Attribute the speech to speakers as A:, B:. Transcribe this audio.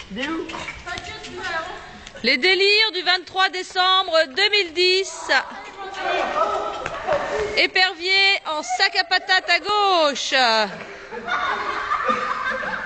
A: Les délires du 23 décembre 2010. Épervier en sac à patates à gauche.